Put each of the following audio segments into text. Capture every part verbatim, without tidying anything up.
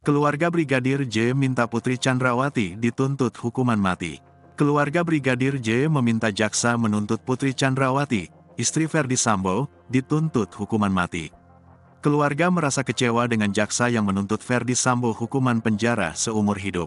Keluarga Brigadir J minta Putri Chandrawati dituntut hukuman mati. Keluarga Brigadir J meminta jaksa menuntut Putri Chandrawati, istri Ferdy Sambo, dituntut hukuman mati. Keluarga merasa kecewa dengan jaksa yang menuntut Ferdy Sambo hukuman penjara seumur hidup.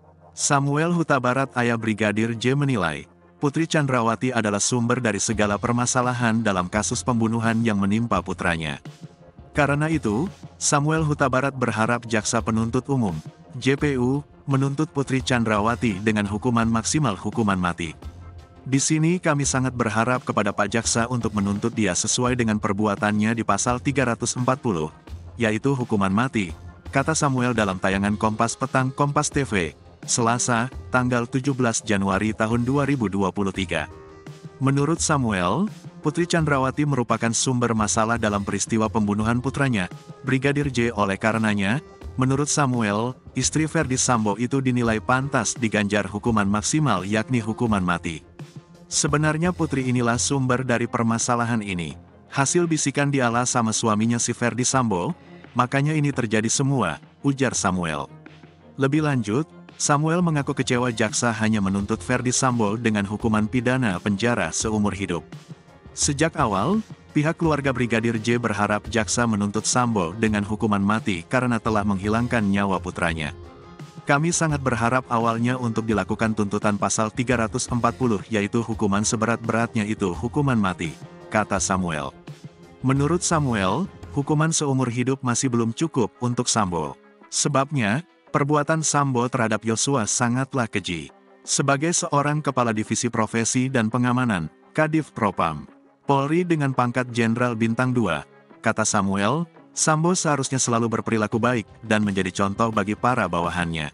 Samuel Huta Barat, ayah Brigadir J, menilai, Putri Chandrawati adalah sumber dari segala permasalahan dalam kasus pembunuhan yang menimpa putranya. Karena itu, Samuel Huta Barat berharap jaksa penuntut umum, J P U, menuntut Putri Chandrawati dengan hukuman maksimal hukuman mati. Di sini kami sangat berharap kepada Pak Jaksa untuk menuntut dia sesuai dengan perbuatannya di pasal tiga ratus empat puluh, yaitu hukuman mati, kata Samuel dalam tayangan Kompas Petang Kompas T V, Selasa, tanggal tujuh belas Januari tahun dua ribu dua puluh tiga. Menurut Samuel, Putri Chandrawati merupakan sumber masalah dalam peristiwa pembunuhan putranya, Brigadir J. Oleh karenanya, menurut Samuel, istri Ferdy Sambo itu dinilai pantas diganjar hukuman maksimal yakni hukuman mati. Sebenarnya Putri inilah sumber dari permasalahan ini. Hasil bisikan dialah sama suaminya si Ferdy Sambo, makanya ini terjadi semua, ujar Samuel. Lebih lanjut, Samuel mengaku kecewa jaksa hanya menuntut Ferdy Sambo dengan hukuman pidana penjara seumur hidup. Sejak awal, pihak keluarga Brigadir J berharap jaksa menuntut Sambo dengan hukuman mati karena telah menghilangkan nyawa putranya. Kami sangat berharap awalnya untuk dilakukan tuntutan pasal tiga ratus empat puluh yaitu hukuman seberat-beratnya itu hukuman mati, kata Samuel. Menurut Samuel, hukuman seumur hidup masih belum cukup untuk Sambo. Sebabnya, perbuatan Sambo terhadap Yosua sangatlah keji. Sebagai seorang kepala divisi profesi dan pengamanan, Kadif Propam Polri dengan pangkat Jenderal Bintang dua, kata Samuel, Sambo seharusnya selalu berperilaku baik dan menjadi contoh bagi para bawahannya.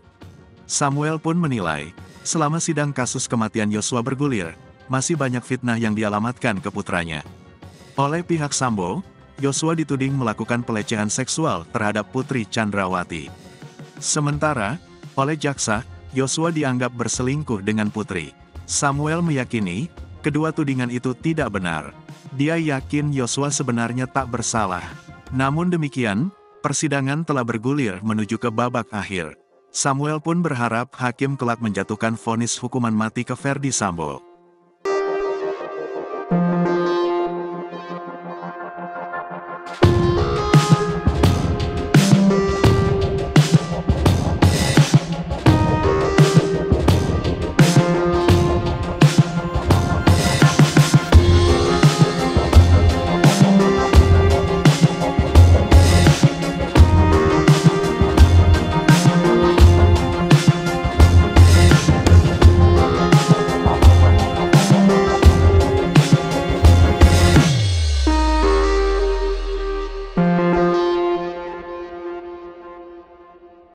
Samuel pun menilai, selama sidang kasus kematian Yosua bergulir, masih banyak fitnah yang dialamatkan ke putranya. Oleh pihak Sambo, Yosua dituding melakukan pelecehan seksual terhadap Putri Chandrawati. Sementara, oleh jaksa, Yosua dianggap berselingkuh dengan Putri. Samuel meyakini, kedua tudingan itu tidak benar. Dia yakin Yosua sebenarnya tak bersalah. Namun demikian, persidangan telah bergulir menuju ke babak akhir. Samuel pun berharap hakim kelak menjatuhkan vonis hukuman mati ke Ferdy Sambo.